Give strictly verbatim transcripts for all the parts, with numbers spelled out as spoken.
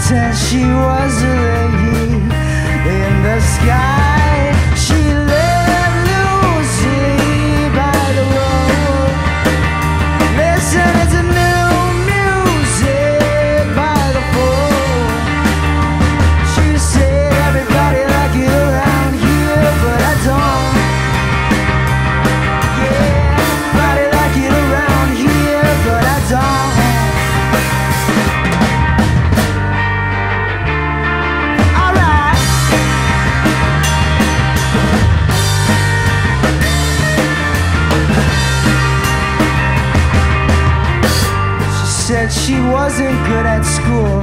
pretend she was a lady in the sky. She lived loosely by the road, listening to new music by the phone. She said everybody like it around here, but I don't. Yeah, everybody like it around here, but I don't. Said she wasn't good at school.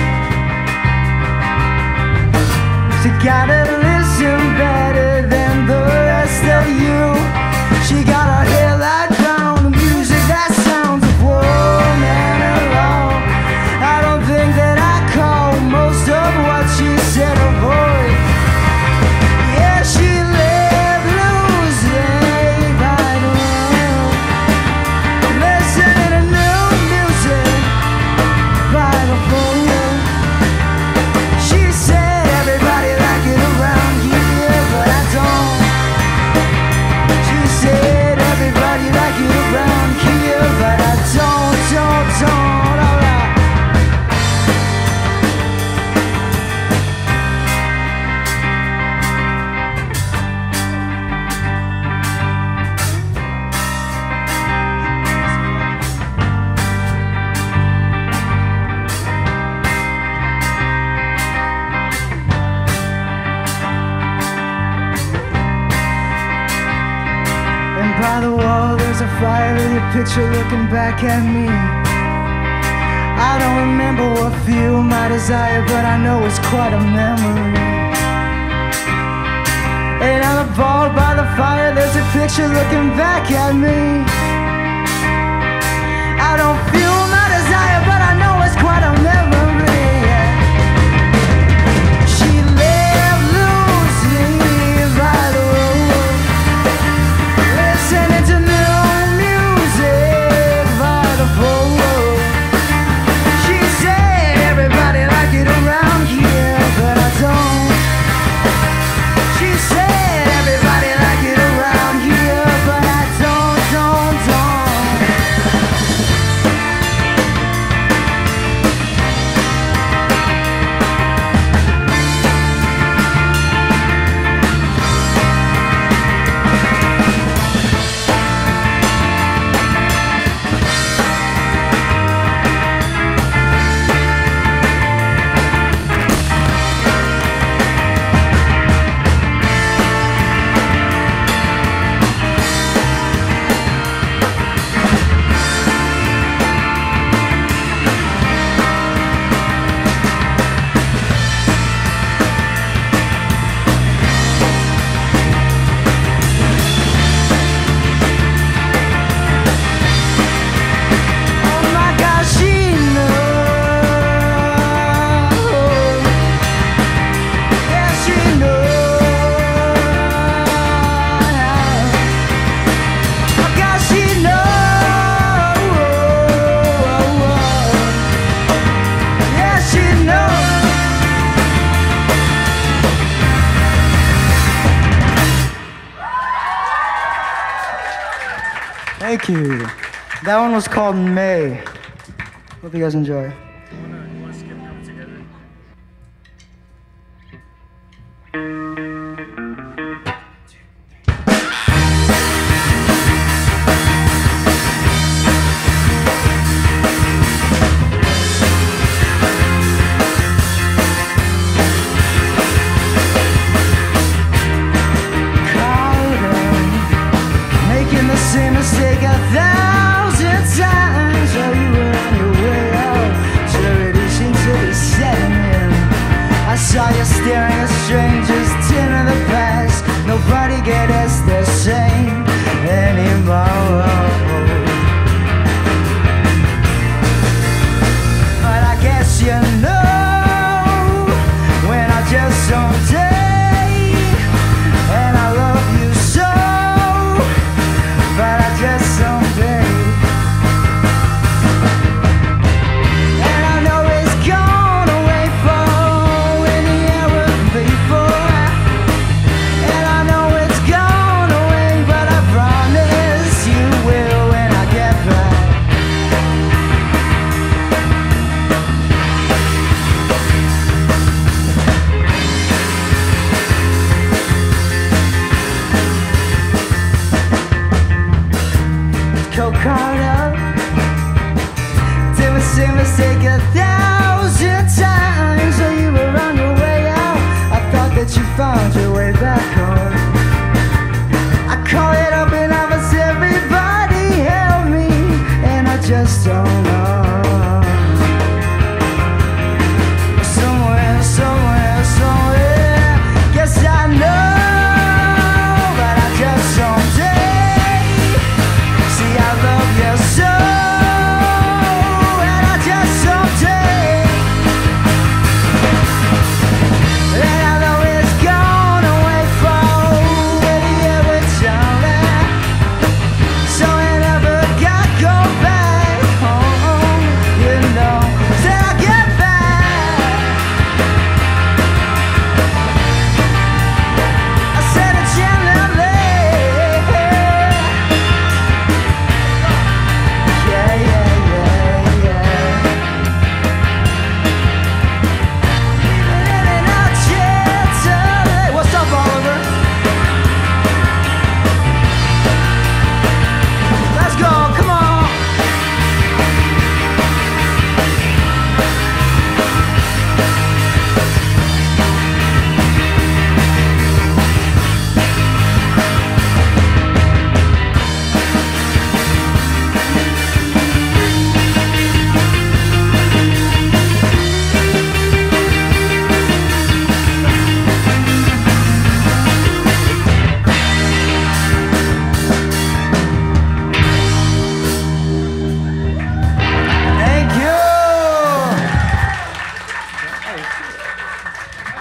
She gotta listen better than the rest of you. She got her hair like brown, the music that sounds of woman alone. I don't think that I call most of what she said a voice. Yeah, she lived loosely by the road, listening to new by the phone. She said everybody like it around here, but I don't. She said everybody like it around here, but I don't, don't, don't. Alright. By the wall there's a fire with your picture looking back at me. I don't remember what fueled my desire, but I know it's quite a memory. And on the ball by the fire there's a picture looking back at me. I don't fuel my desire, but I know it's quite a memory. She lived loosely by the road, listening to new music by the phone. She said everybody like it around here, but I don't. She said everybody like it around here, but I don't, don't, don't. Thank you. That one was called May. Hope you guys enjoy. Same mistake a thousand times. Oh, you were on your way out. Charity seemed to be setting in. I saw you staring at strangers, tin of the past. Nobody get us the same anymore. But I guess you know when I just someday, and I love you so. But I just someday, and I know it's gone away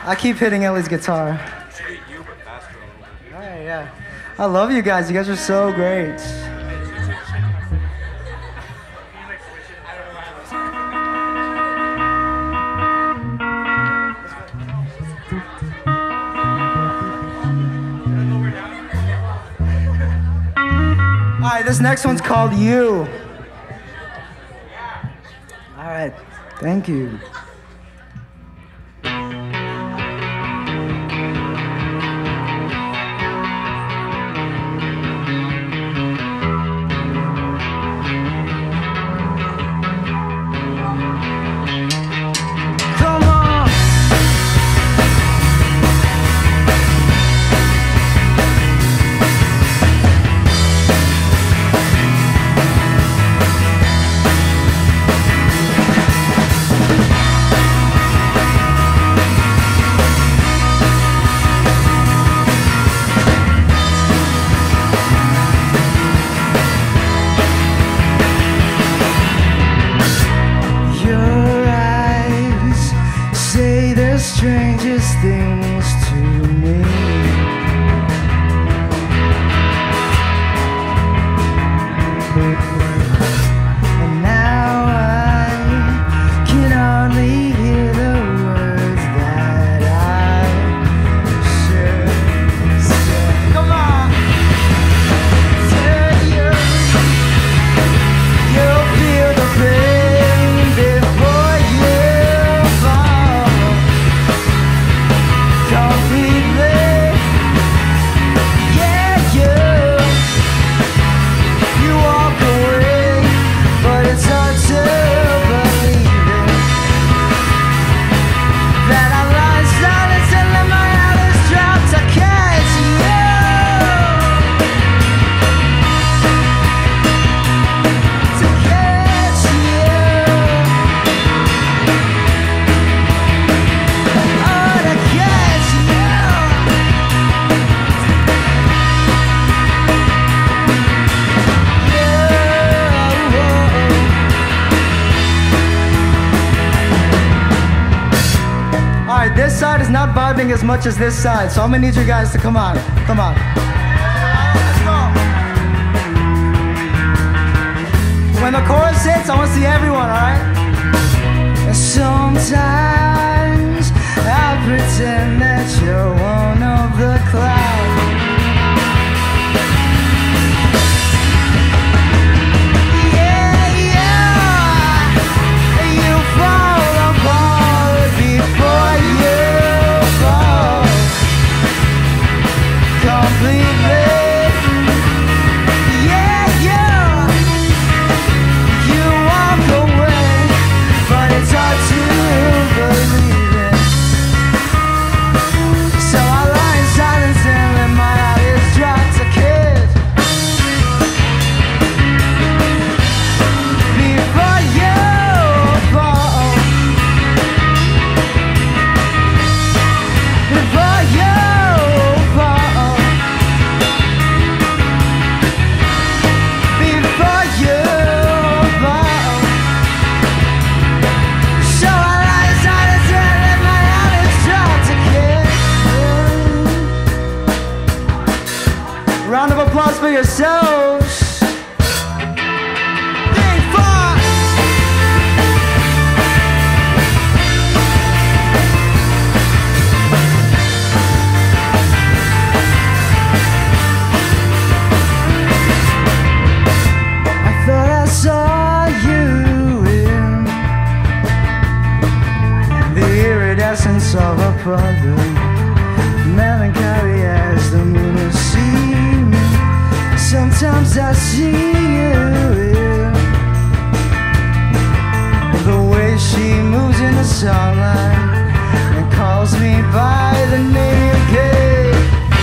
I keep hitting Ellie's guitar. Alright, yeah. I love you guys. You guys are so great. Alright, this next one's called You. Alright, thank you. Strangest things to me. And now I can hardly hear the words that I should say. Come on, tell you, you'll feel the pain before you fall. This side is not vibing as much as this side, so I'm gonna need you guys to come on, come on. Let's go. When the chorus hits, I wanna see everyone, alright? Sometimes I pretend that you're one of the clouds. Round of applause for yourselves. Big fun. I thought I saw you in the iridescence of a problem, melancholy as the moon is seen. Sometimes I see you in the way she moves in the sunlight and calls me by the name of Kate.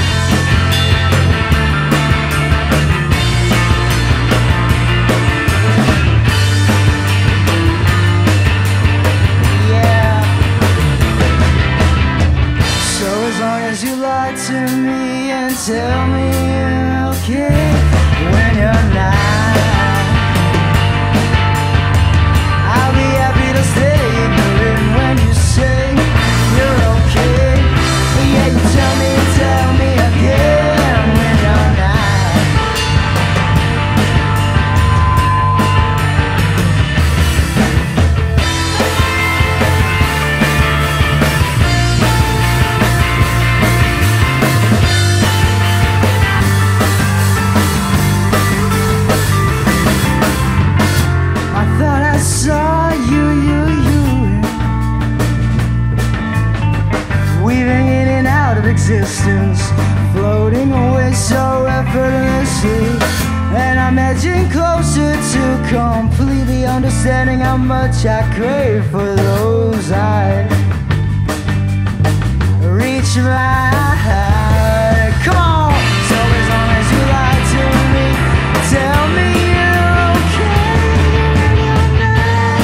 Yeah. So as long as you lie to me and tell me you're okay when you're not, I'll be happy to stay ignorant when you say you're okay. existence, floating away so effortlessly. And I'm edging closer to completely understanding how much I crave for those eyes. Reach my heart. Come on! So as long as you lie to me, tell me you're okay when you're not.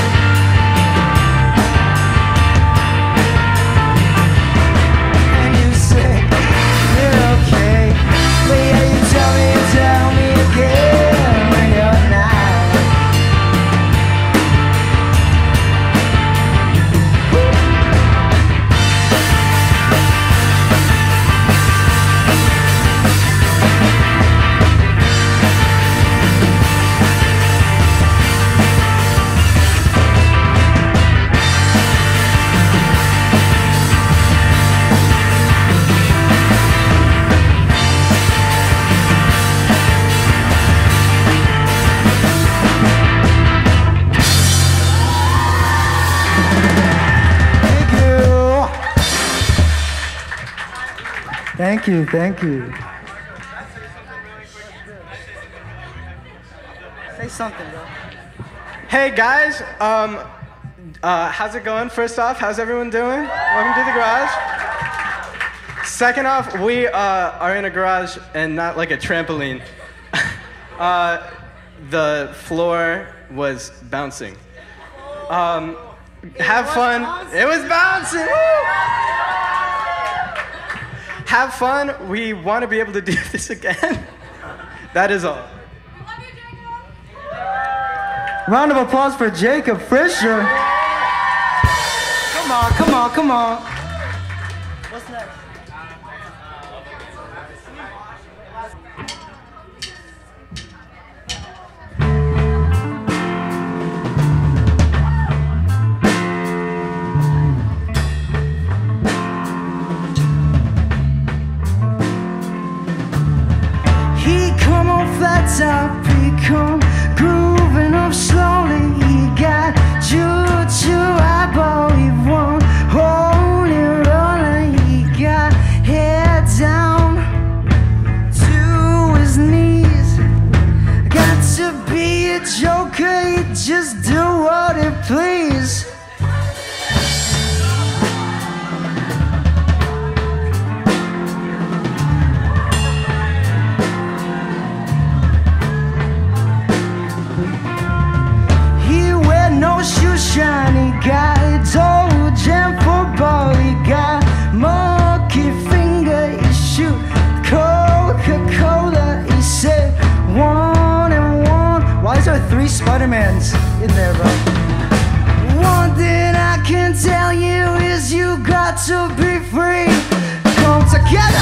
And you say you're okay, but yeah, you tell me, you tell me again when you're not. Thank you, thank you. Say something, bro. Hey guys, um, uh, how's it going? First off, how's everyone doing? Welcome to the garage. Second off, we uh, are in a garage and not like a trampoline. uh, the floor was bouncing. Um, have fun. It was bouncing. Have fun. We want to be able to do this again. That is all. Round of applause for Jacob Fisher. Come on, come on, come on. What's next? Top, he come grooving up slowly. He got choo-choo eyeball, he won't hold it rolling. He got head down to his knees. Got to be a joker, he just do what he please. Shiny guy, old jam football. He got monkey finger. He shoot Coca-Cola. He said one and one. Why is there three Spider-Mans in there, bro? One thing I can tell you is you got to be free. Come together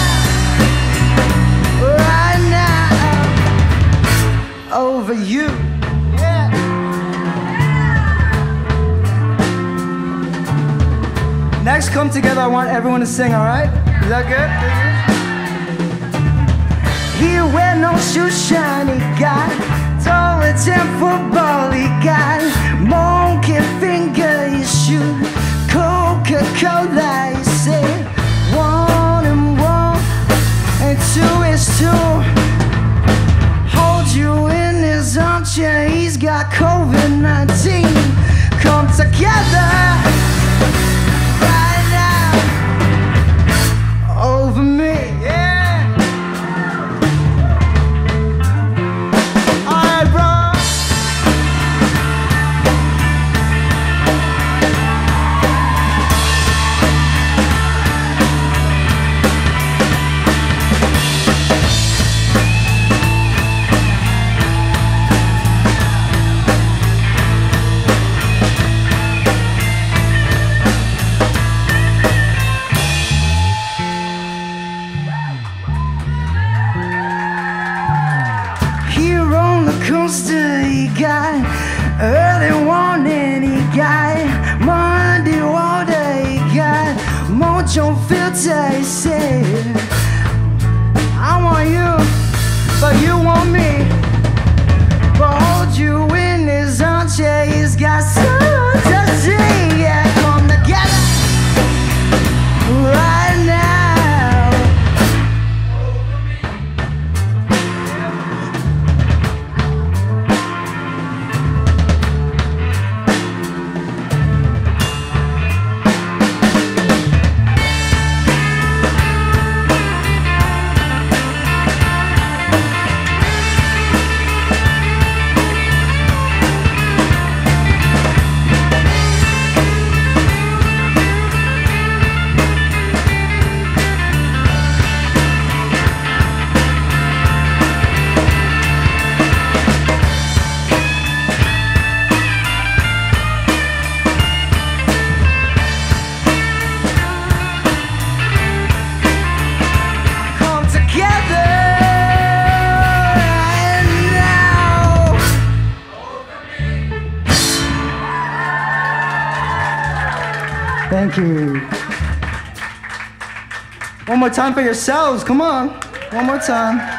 right now over you. Next, come together. I want everyone to sing, all right? Is that good? He wear no shoes, shiny guy. Tall and ten football, he got monkey finger. He shoot Coca-Cola. He said one and one and two is two. Hold you in his armchair. He's got COVID nineteen. Come together over me, yeah. All right, bro. He got early warning, he got Monday water, he got mojo filter. He said, I want you, but you want me. But hold you in his armchair, he's got so to say. Yeah, come together right now. Thank you. One more time for yourselves, come on. One more time.